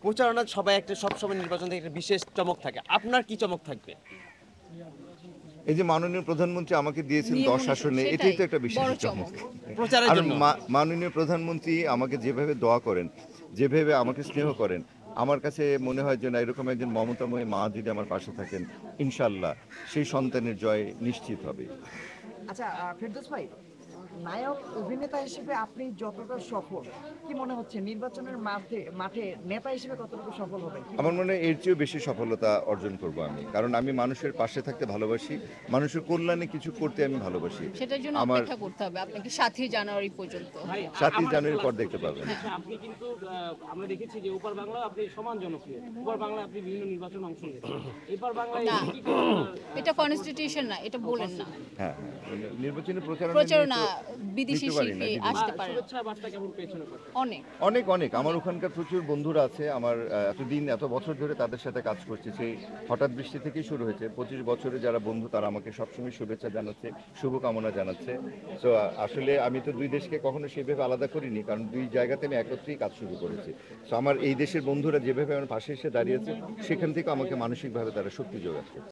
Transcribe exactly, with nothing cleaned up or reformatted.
প্রচারণা সবাই একটা সবসময় নির্বাচন থেকে একটা বিশেষ চমক থাকে, আপনার কি চমক থাকবে? এই যে মাননীয় প্রধানমন্ত্রী আমাকে দিয়েছেন দশ আসনে, এটাই তো একটা বিশেষ চমক। প্রচারের আর জন্য মাননীয় প্রধানমন্ত্রী আমাকে যেভাবে দোয়া করেন, যেভাবে আমাকে স্নেহ করেন, আমার কাছে মনে হয় যে না, এরকম একজন মমতাময়ী মা যদি আমার পাশে থাকেন, ইনশাল্লাহ সেই সন্তানের জয় নিশ্চিত হবে। আচ্ছা ফেরদৌস ভাই, নায়ক অভিনেতা হিসেবে আপনি যতটা সফল, কি মনে হচ্ছে নির্বাচনের মাঠে মাঠে নেতা হিসেবে কতটুকু সফল হবে? আমার মনে হয় এর চেয়েও বেশি সফলতা অর্জন করব আমি, কারণ আমি মানুষের পাশে থাকতে ভালোবাসি, মানুষের কল্যাণে কিছু করতে আমি ভালোবাসি। সেটার জন্য আমার অপেক্ষা করতে হবে আপনাকে সাতই জানুয়ারি পর্যন্ত। সাতই জানুয়ারির পর দেখতে পাবেন। আপনি কিন্তু আমরা দেখেছি যে ওপার বাংলা আপনি সমান জনপ্রিয়, ওপার বাংলা আপনি বিভিন্ন নির্বাচন অংশ নিয়েছেন, এপার বাংলায় না, এটা কনস্টিটিউশন না, এটা বলেন না। হ্যাঁ, নির্বাচনী প্রচারণা প্রচারণা বিদেশি শিল্পী আসতে পারে। শুভেচ্ছা বার্তা কেমন পেয়েছেন? অনেক অনেক অনেক আমার ওখানকার প্রচুর বন্ধুরা আছে, আমার এতদিন এত বছর ধরে তাদের সাথে কাজ করছি, সেই হঠাৎ বৃষ্টি থেকেই শুরু হয়েছে। পঁচিশ বছরে যারা বন্ধু তারা আমাকে সবসময় শুভেচ্ছা জানাচ্ছে, শুভকামনা জানাচ্ছে। তো আসলে আমি তো দুই দেশকে কখনো সেভাবে আলাদা করিনি, কারণ দুই জায়গাতে আমি একত্রেই কাজ শুরু করেছি। তো আমার এই দেশের বন্ধুরা যেভাবে আমার পাশে এসে দাঁড়িয়েছে, সেখান থেকে আমাকে মানসিকভাবে তারা শক্তি যোগাচ্ছে।